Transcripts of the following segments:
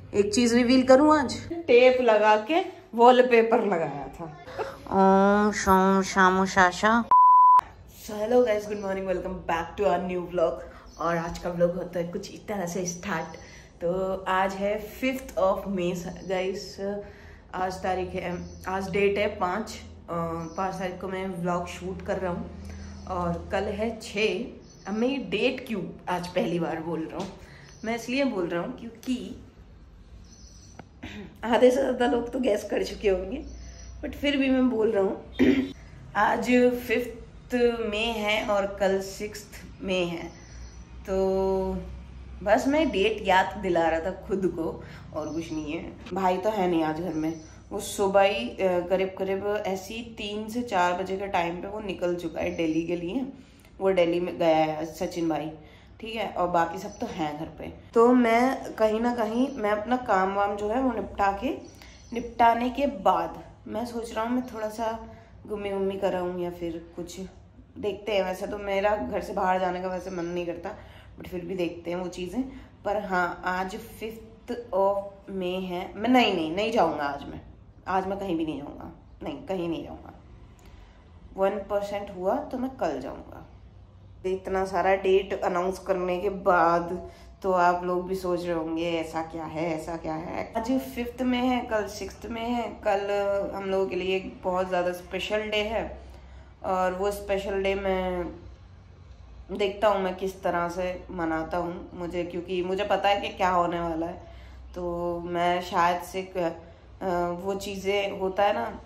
एक चीज रिवील करूं आज, टेप लगा के वॉलपेपर लगाया था। ओम शाम शामो शाशा। Hello guys, good morning, welcome back to our new vlog. और आज का व्लॉग होता है कुछ इस तरह से स्टार्ट। तो आज है 5 मई गाइस। आज तारीख है, आज डेट है 5 तारीख को मैं व्लॉग शूट कर रहा हूँ और कल है 6। अब मैं ये डेट क्यों आज पहली बार बोल रहा हूँ, मैं इसलिए बोल रहा हूँ क्योंकि आधे से ज़्यादा लोग तो गैस कर चुके होंगे, बट फिर भी मैं बोल रहा हूँ। आज 5 मई है और कल 6 मई है, तो बस मैं डेट याद दिला रहा था खुद को और कुछ नहीं है। भाई तो है नहीं आज घर में, वो सुबह ही करीब करीब ऐसी 3 से 4 बजे के टाइम पे वो निकल चुका है दिल्ली के लिए। वो दिल्ली में गया है सचिन भाई, ठीक है, और बाकी सब तो हैं घर पे। तो मैं कहीं ना कहीं मैं अपना काम वाम जो है वो निपटाने के बाद मैं सोच रहा हूँ मैं थोड़ा सा घूमी घूमी कर रहा हूँ या फिर कुछ देखते हैं। वैसे तो मेरा घर से बाहर जाने का वैसे मन नहीं करता, बट फिर भी देखते हैं वो चीज़ें। पर हाँ, आज 5 मई है। मैं नहीं जाऊँगा आज मैं कहीं भी नहीं जाऊँगा, नहीं कहीं नहीं जाऊँगा। 1% हुआ तो मैं कल जाऊँगा। इतना सारा डेट अनाउंस करने के बाद तो आप लोग भी सोच रहे होंगे ऐसा क्या है। आज 5 में है, कल 6 में है। कल हम लोगों के लिए एक बहुत ज़्यादा स्पेशल डे है और वो स्पेशल डे मैं देखता हूँ मैं किस तरह से मनाता हूँ। क्योंकि मुझे पता है कि क्या होने वाला है, तो मैं शायद से वो चीज़ें होता है ना,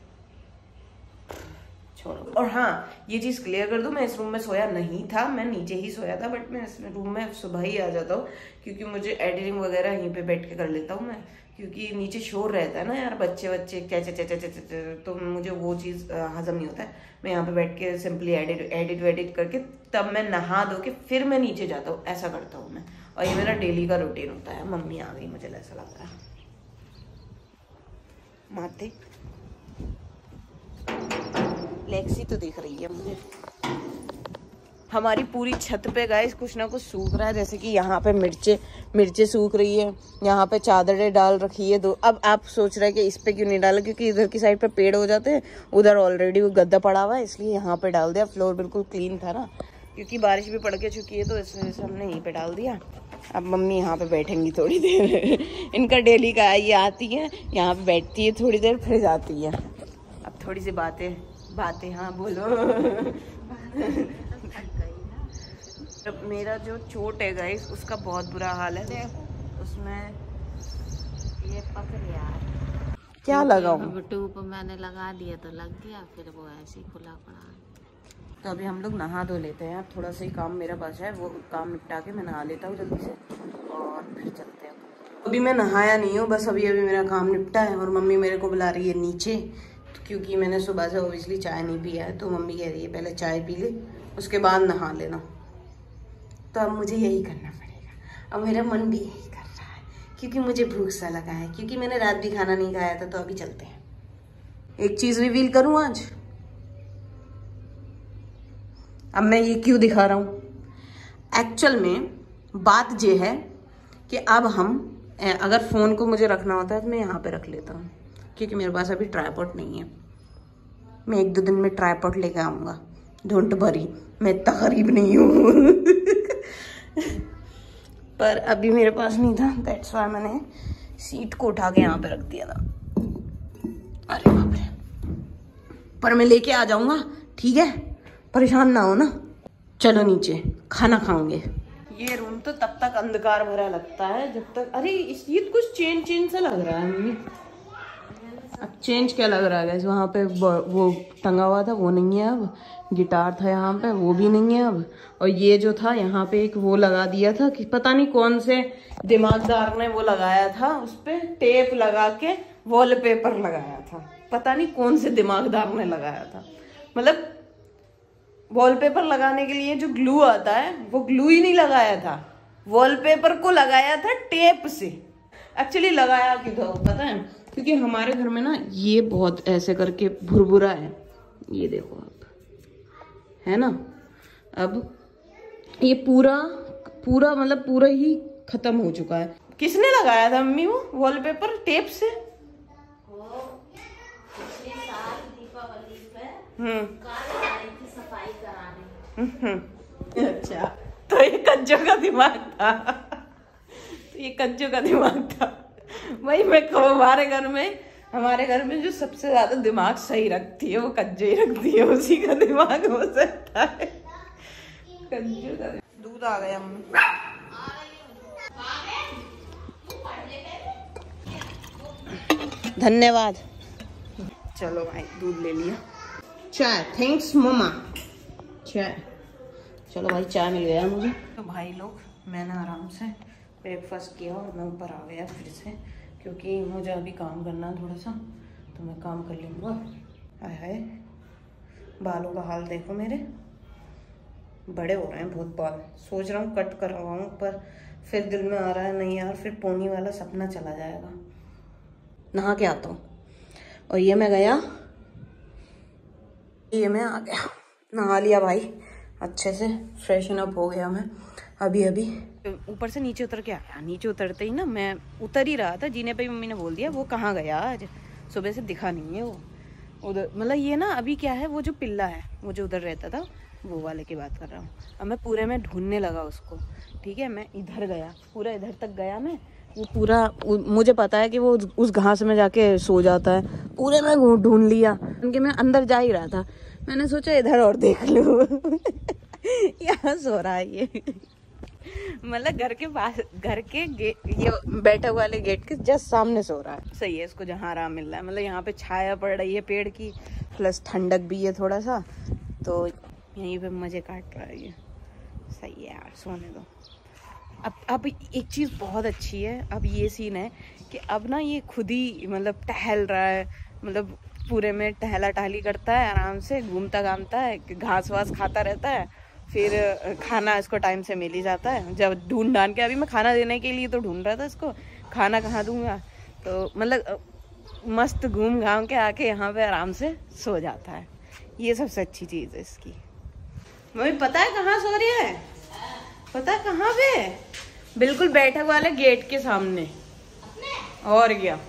छोड़ो। और हाँ, ये चीज़ क्लियर कर दूँ, मैं इस रूम में सोया नहीं था, मैं नीचे ही सोया था, बट मैं इस रूम में सुबह ही आ जाता हूँ क्योंकि मुझे एडिटिंग वगैरह यहीं पे बैठ के कर लेता हूँ मैं, क्योंकि नीचे शोर रहता है ना यार, बच्चे क्या तो मुझे वो चीज़ हजम नहीं होता है। मैं यहाँ पे बैठ के सिंपली एडिट करके तब मैं नहा धो के फिर मैं नीचे जाता हूँ, ऐसा करता हूँ मैं। और ये मेरा डेली का रूटीन होता है। मम्मी आ गई, मुझे ऐसा लग रहा है। माते लेक्सी तो दिख रही है मुझे। हमारी पूरी छत पे गाइस कुछ ना कुछ सूख रहा है, जैसे कि यहाँ पे मिर्चे सूख रही है, यहाँ पे चादरें डाल रखी है 2। अब आप सोच रहे हैं कि इस पे क्यों नहीं डाला, क्योंकि इधर की साइड पे पेड़ हो जाते हैं, उधर ऑलरेडी वो गद्दा पड़ा हुआ है, इसलिए यहाँ पे डाल दिया। फ्लोर बिल्कुल क्लीन था ना, क्योंकि बारिश भी पड़ के चुकी है, तो इस वजह से हमने यहीं पे डाल दिया। अब मम्मी यहाँ पे बैठेंगी थोड़ी देर। इनका डेली का ये आती है, यहाँ पे बैठती है थोड़ी देर, फिर जाती है। अब थोड़ी सी बातें हाँ बोलो। मेरा जो चोट है गाइस उसका बहुत बुरा हाल है। उसमें ये पकड़ यार क्या लगाऊं, ट्यूब मैंने लगा दिया तो लग गया, फिर वो ऐसे ही खुला पड़ा। तो अभी हम लोग नहा धो लेते हैं। अब थोड़ा सा ही काम मेरा बचा है, वो काम निपटा के मैं नहा लेता हूँ जल्दी से और फिर चलते हैं। अभी मैं नहाया नहीं हूँ, बस अभी मेरा काम निपटा है और मम्मी मेरे को बुला रही है नीचे, क्योंकि मैंने सुबह से ओबियसली चाय नहीं पिया है, तो मम्मी कह रही है पहले चाय पी ले उसके बाद नहा लेना। तो अब मुझे यही करना पड़ेगा, अब मेरा मन भी यही कर रहा है क्योंकि मुझे भूख सा लगा है, क्योंकि मैंने रात भी खाना नहीं खाया था। तो अभी चलते हैं। एक चीज रिवील करूं आज, अब मैं ये क्यों दिखा रहा हूं, एक्चुअल में बात ये है कि अब हम अगर फोन को मुझे रखना होता है तो मैं यहाँ पे रख लेता हूँ, क्योंकि मेरे पास अभी ट्राइपॉड नहीं है। मैं 1-2 दिन में ट्राइपॉड लेके आऊँगा, डोंट वरी, मैं इतना गरीब नहीं हूँ। पर अभी मेरे पास नहीं था, दैट्स व्हाई मैंने सीट को उठा के यहाँ पे रख दिया था। अरे बाप रे, पर मैं लेके आ जाऊँगा, ठीक है, परेशान ना हो ना। चलो नीचे खाना खाओगे। ये रूम तो तब तक अंधकार भरा लगता है जब तक, अरे ये कुछ चेंज सा लग रहा है मम्मी। अब चेंज क्या लग रहा है, वहाँ पे वो टंगा हुआ था वो नहीं है, अब गिटार था यहाँ पे वो भी नहीं है अब, और ये जो था यहाँ पे एक वो लगा दिया था कि पता नहीं कौन से दिमागदार ने वो लगाया था, उस पे टेप लगा के वॉलपेपर लगाया था। पता नहीं कौन से दिमागदार ने लगाया था, मतलब वॉलपेपर लगाने के लिए जो ग्लू आता है वो ग्लू ही नहीं लगाया था, वॉलपेपर को लगाया था टेप से। एक्चुअली लगाया क्यों था पता है, क्योंकि हमारे घर में ना ये बहुत ऐसे करके भुरभुरा है, ये देखो आप, है ना। अब ये पूरा मतलब पूरा ही खत्म हो चुका है। किसने लगाया था मम्मी वो वॉलपेपर टेप से? सफाई कराने। अच्छा, तो ये कज्जों का दिमाग था। तो ये कज्जों का दिमाग था। वही मैं कहूँ, हमारे घर में जो सबसे ज्यादा दिमाग सही रखती है वो कज्जो ही रखती है। उसी का दिमाग हो सकता है कज्जो का। दूध आ गया मम्मी। धन्यवाद। चलो भाई दूध ले लिया। चाय, थैंक्स मम्मा। चाय, चलो भाई चाय मिल गया मुझे। तो भाई लोग, मैंने आराम से ब्रेकफास्ट किया और मैं ऊपर आ गया फिर से, क्योंकि मुझे अभी काम करना है थोड़ा सा, तो मैं काम कर लूँगा। हाय हाय, बालों का हाल देखो मेरे, बड़े हो रहे हैं बहुत बाल। सोच रहा हूँ कट करवाऊँ, पर फिर दिल में आ रहा है नहीं यार, फिर पोनी वाला सपना चला जाएगा। नहा के आता हूँ। और ये मैं गया, ये मैं आ गया, नहा लिया भाई अच्छे से, फ्रेशन अप हो गया मैं अभी ऊपर से नीचे उतर के आया। नीचे उतरते ही ना, मैं उतर ही रहा था जीने पे, मम्मी ने बोल दिया वो कहाँ गया आज, सुबह से दिखा नहीं है वो उधर। मतलब ये ना अभी क्या है, वो जो पिल्ला है वो जो उधर रहता था, वो वाले की बात कर रहा हूँ। अब मैं पूरे में ढूंढने लगा उसको, ठीक है। मैं इधर गया, पूरा इधर तक गया मैं, वो पूरा मुझे पता है कि वो उस घास में जाके सो जाता है, पूरे में ढूंढ लिया। क्योंकि मैं अंदर जा ही रहा था, मैंने सोचा इधर और देख लूं। यहाँ सो रहा है ये, मतलब घर के पास, घर के गेट, ये बैठक वाले गेट के जस्ट सामने सो रहा है। सही है, इसको जहाँ आराम मिल रहा है, मतलब यहाँ पे छाया पड़ रही है पेड़ की, प्लस ठंडक भी है थोड़ा सा, तो यहीं पे मजे काट रहा है ये। सही है यार, सोने दो। अब एक चीज़ बहुत अच्छी है, अब ये सीन है कि अब ना ये खुद ही मतलब टहल रहा है, मतलब पूरे में टहला टहली करता है, आराम से घूमता घामता है, घास वास खाता रहता है, फिर खाना इसको टाइम से मिल ही जाता है। जब ढूंढ ढांड के, अभी मैं खाना देने के लिए तो ढूंढ रहा था इसको, खाना कहाँ दूंगा, तो मतलब मस्त घूम घाम के आके यहाँ पे आराम से सो जाता है। ये सबसे अच्छी चीज़ है इसकी। मम्मी पता है कहाँ सो रही है? पता है कहाँ पे? बिल्कुल बैठक वाले गेट के सामने। और क्या,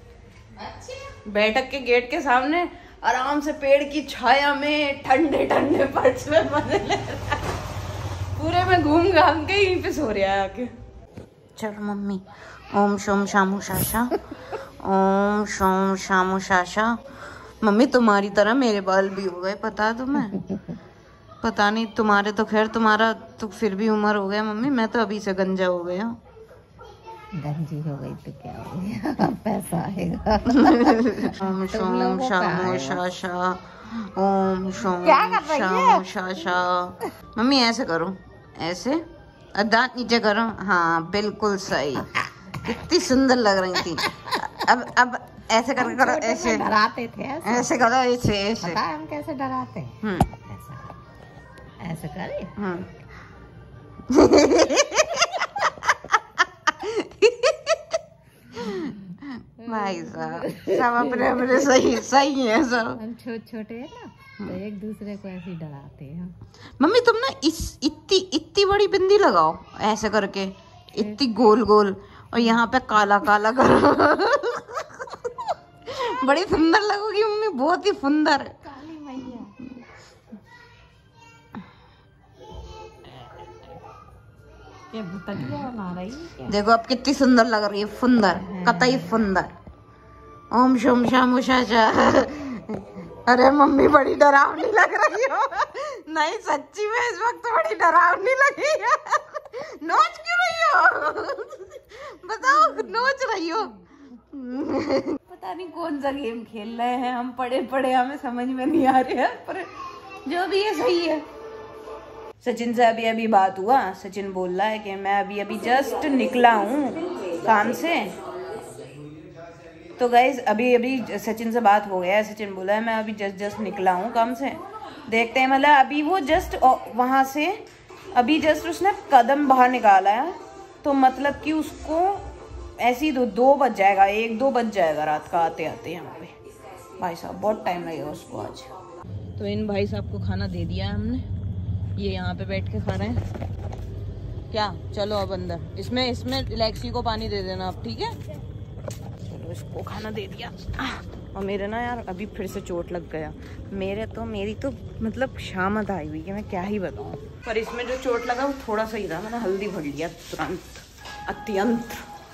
बैठक के गेट के सामने आराम से पेड़ की छाया में ठंडे ठंडे फर्श में मजे ले रहा है, पूरे में घूम घाम के यहीं पे सो रहा है आके। चलो मम्मी, ओम शोम शामू शाशा, ओम शोम शामू शाशा। मम्मी तुम्हारी तरह मेरे बाल भी हो गए, पता है तुम्हें? पता नहीं, तुम्हारे तो खैर, तुम्हारा तो फिर भी उम्र हो गया मम्मी, मैं तो अभी से गंजा हो गया। गंजी हो गई तो क्या हो गया, पैसा आएगा। ओम शोम शामू शाशा, ओम शोम शामू शाशा। मम्मी ऐसे करो, ऐसे दांत नीचे करो, हाँ बिल्कुल सही, कितनी सुंदर लग रही थी। अब ऐसे करके करो, ऐसे डराते थे, ऐसे करो, ऐसे ऐसे। पता है हम कैसे डराते? ऐसे करे। भाई साहब सब अपने अपने सही है सब। हम छोटे हैं ना, तो एक दूसरे को ऐसे डराते हैं। मम्मी तुम ना इतनी बड़ी बिंदी लगाओ ऐसे करके, इतनी गोल गोल, और यहाँ पे काला काला करो। बड़ी सुंदर लगोगी मम्मी, बहुत ही सुंदर। काली मैया ये भुतटिया बना रही है। देखो अब कितनी सुंदर लग रही है, सुंदर, कतई सुंदर। ओम शोम शामू शाशा। अरे मम्मी बड़ी डरावनी लग रही हो। नहीं सच्ची में इस वक्त बड़ी डरावनी लगी है। नोच क्यों रही हो? बताओ, नोच रही हो? पता नहीं कौन सा गेम खेल रहे हैं हम, पढ़े पढ़े हमें समझ में नहीं आ रहे हैं, पर जो भी है सही है। सचिन से अभी बात हुआ, सचिन बोल रहा है कि मैं अभी जस्ट निकला हूँ काम से। तो गाइस अभी सचिन से बात हो गया है, सचिन बोला है मैं अभी जस्ट निकला हूँ काम से, देखते हैं। मतलब अभी वो जस्ट वहाँ से अभी जस्ट उसने कदम बाहर निकाला है, तो मतलब कि उसको ऐसे ही 2 बज जाएगा, 1-2 बज जाएगा रात का आते आते यहाँ पे। भाई साहब बहुत टाइम लगेगा उसको आज। तो इन भाई साहब को खाना दे दिया है हमने, ये यहाँ पे बैठ के खा रहे हैं। क्या? चलो अब अंदर। इसमें लेक्सी को पानी दे देना आप, ठीक है? चलो इसको खाना दे दिया। और मेरे ना यार अभी फिर से चोट लग गया। मेरी तो मतलब शामत आई हुई है, मैं क्या ही बताऊँ। पर इसमें जो चोट लगा वो थोड़ा सा ही था, मैंने हल्दी भर लिया तुरंत, अत्यंत।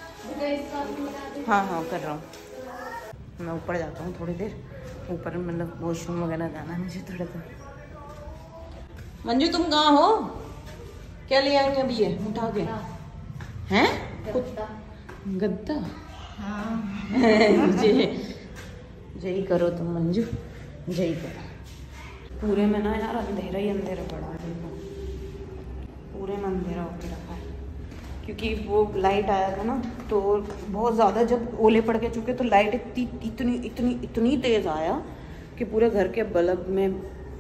हाँ कर रहा हूँ। मैं ऊपर जाता हूँ थोड़ी देर, ऊपर मतलब वॉशरूम वगैरह जाना है मुझे थोड़ा सा। मंजू तुम कहाँ हो? क्या ले आएंगे अभी ये उठा के? हैं? गद्दा? जय करो तुम मंजू, जय करो। पूरे में ना यार अंधेरा ही अंधेरा पड़ा है, पूरे में अंधेरा होके रखा है क्योंकि वो लाइट आया था ना तो बहुत ज़्यादा जब ओले पड़ के चुके तो लाइट इतनी तेज़ आया कि पूरे घर के बल्ब में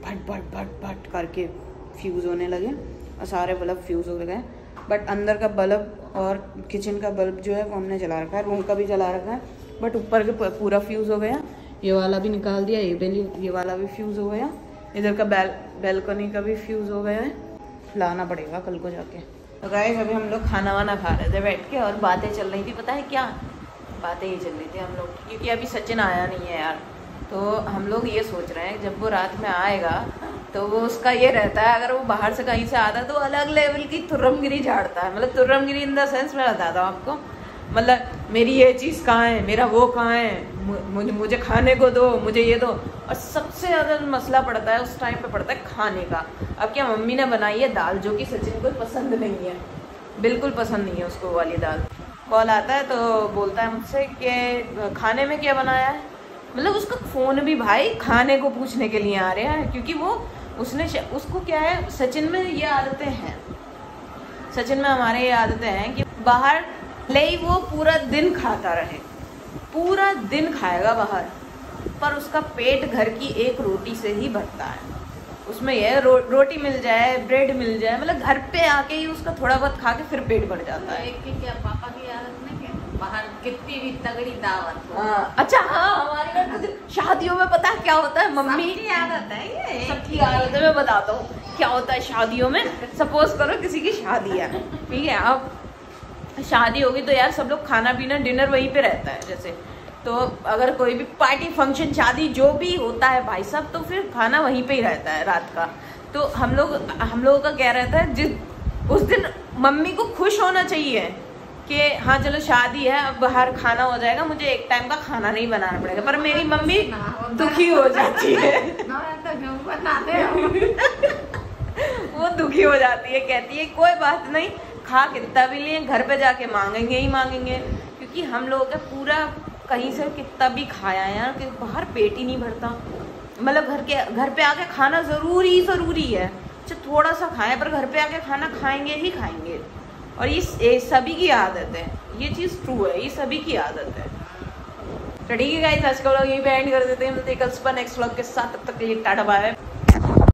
भट करके फ्यूज़ होने लगे और सारे बल्ब फ्यूज़ हो गए। बट अंदर का बल्ब और किचन का बल्ब जो है वो हमने जला रखा है, रूम का भी जला रखा है, बट ऊपर के पूरा फ्यूज़ हो गया। ये वाला भी निकाल दिया, ये वाला भी फ्यूज़ हो गया, इधर का बैल्कनी का भी फ्यूज़ हो गया है। लाना पड़ेगा कल को जाके। तो गाइस अभी हम लोग खाना वाना खा रहे थे बैठ के और बातें चल रही थी। पता है क्या बातें ही चल रही थी हम लोग, क्योंकि अभी सचिन आया नहीं है यार। तो हम लोग ये सोच रहे हैं जब वो रात में आएगा तो वो उसका ये रहता है, अगर वो बाहर से कहीं से आता है तो अलग लेवल की तुर्रमगिरी झाड़ता है। मतलब तुर्रमगिरी इन द सेंस मैं बताता हूँ आपको, मतलब मेरी ये चीज़ कहाँ है, मेरा वो कहाँ है, मुझे खाने को दो, मुझे ये दो। और सबसे ज़्यादा मसला पड़ता है उस टाइम पे पड़ता है खाने का। अब क्या मम्मी ने बनाई है दाल जो कि सचिन को पसंद नहीं है, बिल्कुल पसंद नहीं है उसको वाली दाल। कॉल आता है तो बोलता है मुझसे कि खाने में क्या बनाया है। मतलब उसका फ़ोन भी भाई खाने को पूछने के लिए आ रहा है, क्योंकि वो उसको क्या है, सचिन में ये आदतें हैं, सचिन में हमारे ये आदतें हैं कि बाहर ले वो पूरा दिन खाता रहे, पूरा दिन खाएगा बाहर, पर उसका पेट घर की एक रोटी से ही भरता है। उसमें यह रोटी मिल जाए, ब्रेड मिल जाए, मतलब घर पे आके ही उसका थोड़ा बहुत खा के फिर पेट भर जाता है। क्या पापा की आदत नहीं, बाहर कितनी भी तगड़ी दावत हो। अच्छा हाँ, हमारे घर में शादियों में पता है क्या होता है, मम्मी की आदत है ये, सबकी आदत है। मैं बताता हूँ क्या होता है शादियों में। सपोज करो किसी की शादी है, ठीक है, अब शादी होगी तो यार सब लोग खाना पीना डिनर वहीं पे रहता है। जैसे तो अगर कोई भी पार्टी फंक्शन शादी जो भी होता है भाई साहब, तो फिर खाना वहीं पे ही रहता है रात का। तो हम लोगों का क्या रहता है, उस दिन मम्मी को खुश होना चाहिए कि हाँ चलो शादी है, अब बाहर खाना हो जाएगा, मुझे एक टाइम का खाना नहीं बनाना पड़ेगा। पर मेरी मम्मी दुखी हो जाती है वो दुखी हो जाती है, कहती है कोई बात नहीं, खा कितना भी लिए घर पे जाके मांगेंगे ही मांगेंगे। क्योंकि हम लोगों का पूरा कहीं से कितना भी खाया है यार, कि बाहर पेट ही नहीं भरता। मतलब घर पे आके खाना ज़रूरी है, चाहे थोड़ा सा खाएं पर घर पे आके खाना खाएंगे ही खाएंगे। और ये सभी की आदत है, ये चीज़ ट्रू है, ये सभी की आदत है। तो ठीक है गाइस, आज का व्लॉग यहीं पे एंड कर देते हैं। मिलते हैं कल सुबह नेक्स्ट व्लॉग के साथ, तब तक के लिए टाटा बाय।